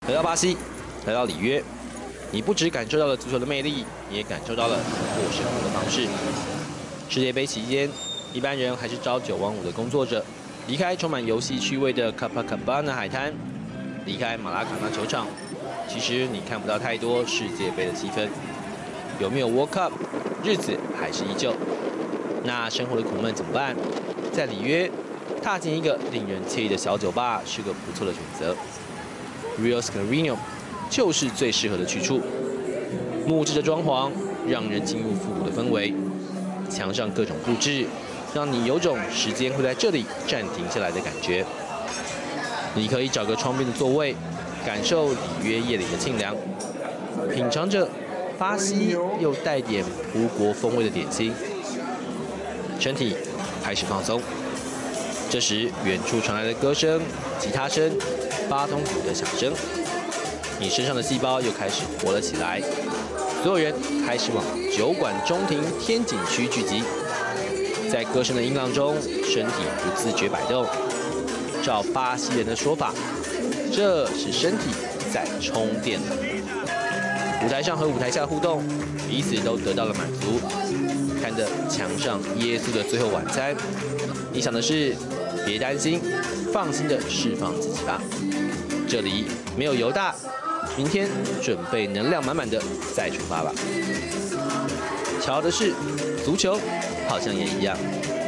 来到巴西，来到里约，你不只感受到了足球的魅力，也感受到了过生活的方式。世界杯期间，一般人还是朝9晚5的工作者，离开充满游戏趣味的 Copacabana 海滩，离开马拉卡纳球场，其实你看不到太多世界杯的气氛。有没有 World Cup， 日子还是依旧。那生活的苦闷怎么办？在里约，踏进一个令人惬意的小酒吧是个不错的选择。Rio Scarino 就是最适合的去处。木质的装潢让人进入复古的氛围，墙上各种布置，让你有种时间会在这里暂停下来的感觉。你可以找个窗边的座位，感受里约夜里的清凉，品尝着巴西又带点葡国风味的点心，身体开始放松。这时，远处传来的歌声、吉他声、巴通鼓的响声，你身上的细胞又开始活了起来。所有人开始往酒馆中庭天井区聚集，在歌声的音浪中，身体不自觉摆动。照巴西人的说法，这是身体在充电了。舞台上和舞台下的互动，彼此都得到了满足。看着墙上耶稣的最后晚餐，你想的是，别担心，放心的释放自己吧。这里没有犹大，明天准备能量满满的再出发吧。巧的是，足球好像也一样。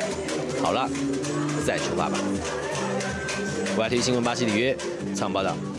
好了，再出发吧。YT 新闻巴西里约，常报道。